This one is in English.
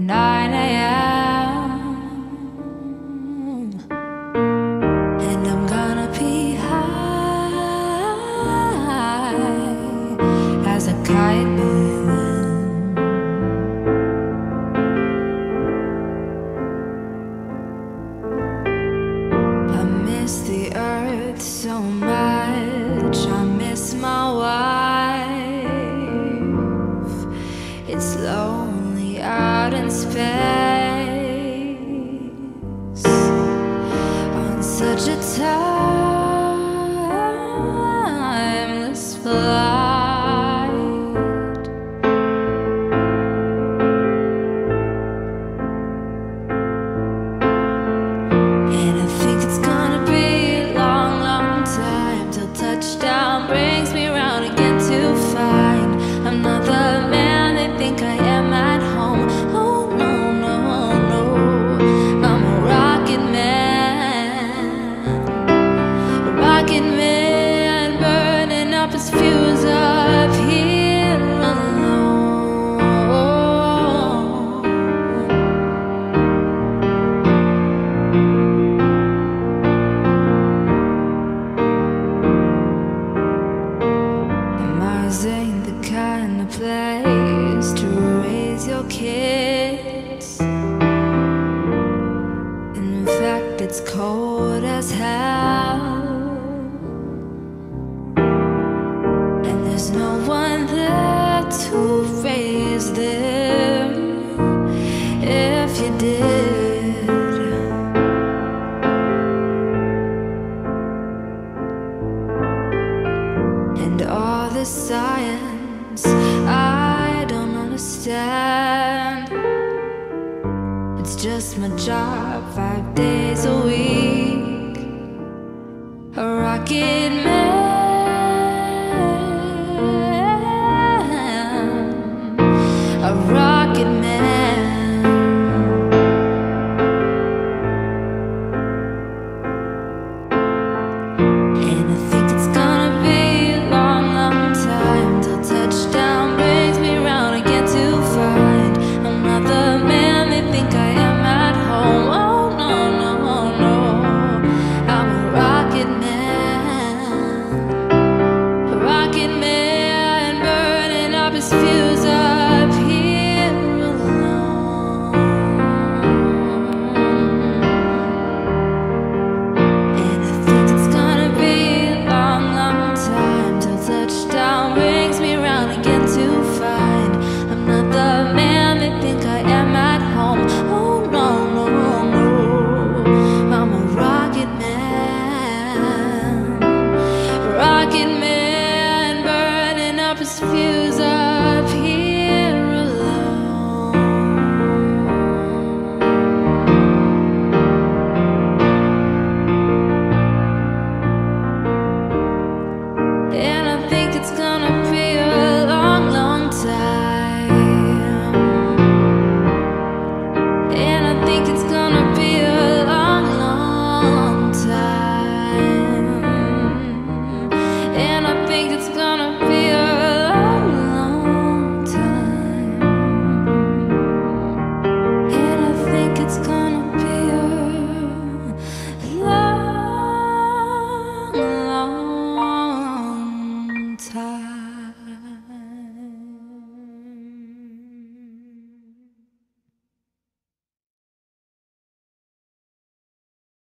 9 a.m. and I'm gonna be high as a kite by then. I miss the earth so much, I miss my wife. It's lonely out in space on such a timeless flight. And I think it's gonna be a long, long time till touchdown brings me round again to find I'm not the man they think I am at home. Oh no, no, no, I'm a rocket man burning up his fuse up here alone. Mars ain't the kind of place to raise your kids. In fact, it's cold as hell, and there's no one there to raise them if you did. And all the science I don't understand. It's just my job 5 days a week. A rocket man, a rocket man. And I think it's gonna be a long, long time till touchdown brings me round again to find I'm not the man they think I am at home. Oh no, no, no, I'm a rocket man burning up his fuse up here alone. And I think it's gonna be a long, long time till touchdown brings me round again to find I'm not the man they think I am at home. Oh no, no, no, I'm a rocket man burning up his fuse up here alone. And I think it's gonna be a long, long time. And I think it's gonna be a long, long time. And I think it's gonna be a long, long time. And I think it's gonna be a long, long time.